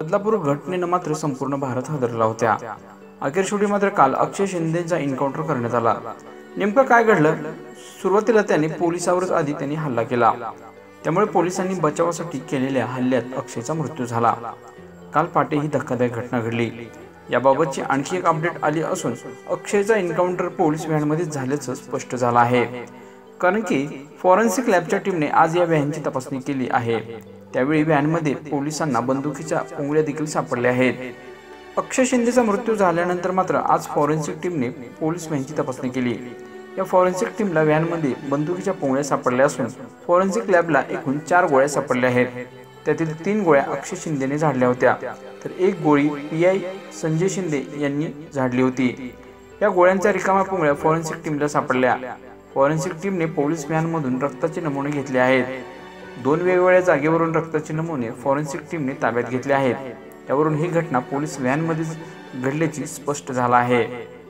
बदलापूर घटनेनं मात्र संपूर्ण भारत हादरला होता। अखेर शेवटी मात्र काल अक्षय शिंदेचा एन्काउंटर करण्यात आला। नेमकं काय घडलं? सुरुवातीला त्याने पोलिसावरच आधी त्यांनी हल्ला केला, त्यामुळे पोलिसांनी बचावासाठी केलेल्या हल्ल्यात अक्षयचा मृत्यू झाला। काल पहाटे ही धक्कादायक घटना घडली। याबाबतची आणखी एक अपडेट आली असून अक्षयचा एन्काउंटर पोलीस व्हॅनमध्येच झाल्याचं स्पष्ट झालं आहे, कारण की फॉरेन्सिक लॅबच्या टीमने आज या व्हॅनची तपासणी केली आहे। त्यावेळी व्हॅनमध्ये पोलिसांना बंदुकीच्या पुंगळ्या देखील सापडल्या आहेत। अक्षय शिंदेचा मृत्यू झाल्यानंतर मात्र आज फॉरेन्सिक टीमने पोलीस व्हॅनची तपासणी केली। या फॉरेन्सिक टीमला व्हॅनमध्ये बंदुकीच्या पुंगळ्या सापडल्या असून फॉरेन्सिक लॅबला एकूण 4 गोळ्या सापडल्या आहेत। त्यातील 3 गोळ्या अक्षय शिंदेने झाडल्या होत्या, तर एक गोळी PI संजय शिंदे यांनी झाडली होती। या गोळ्यांच्या रिकाम्या पुंगळ्या फॉरेन्सिक टीमला सापडल्या। फॉरेन्सिक टीमने पोलीस व्हॅनमधून रक्ताचे नमुने घेतले आहेत। 2 वेगवेगळ्या जागेवरून रक्ताचे नमुने फॉरेन्सिक टीमने ताब्यात घेतले आहेत। यावरून ही घटना पोलीस व्हॅनमध्येच घडल्याची स्पष्ट झालं आहे।